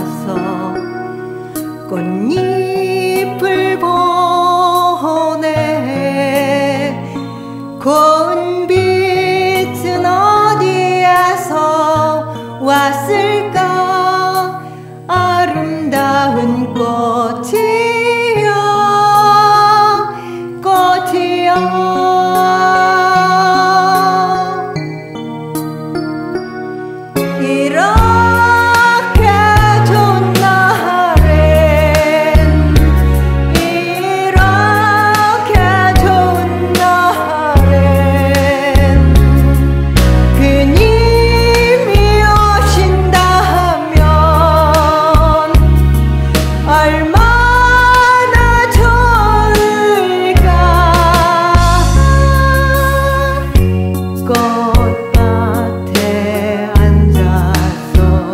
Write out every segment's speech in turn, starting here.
앉아서 꽃잎을 보네. 고운 빛은 어디에서 왔을까? 아름다운 꽃이여, 꽃이여. 이렇게 좋은 날엔, 이렇게 좋은 날엔 그님이 오신다면 얼마나 좋을까. 꽃밭에 앉아서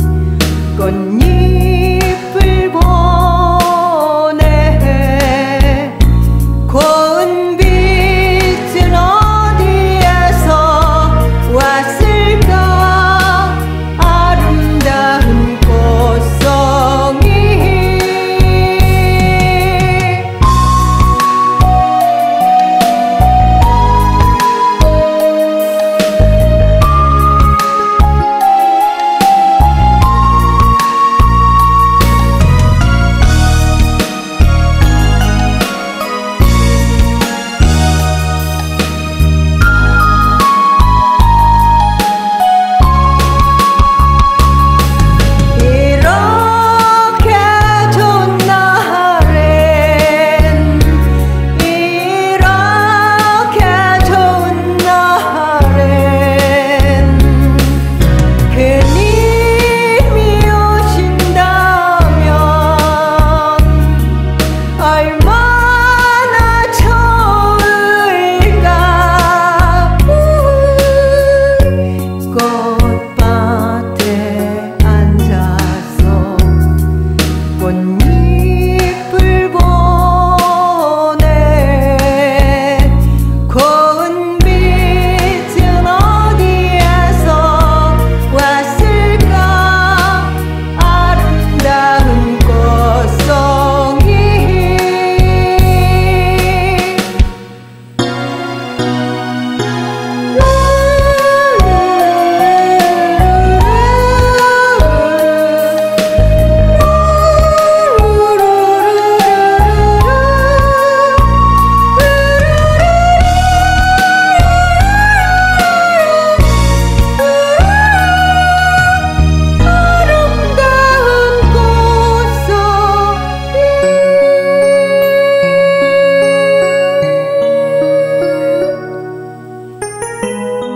꽃잎을 보네. 고운 빛은 어디에서 왔을까? 아름다운 꽃송이. 이렇게 좋은 날엔, 이렇게 좋은 날엔 그님이 오신다면 얼마나 좋을까. 꽃밭에 앉아서 꽃잎을 보네. 고운 빛은 어디에서 왔을까? 아름다운 꽃송이.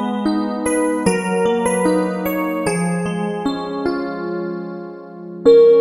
아름다운 꽃송이.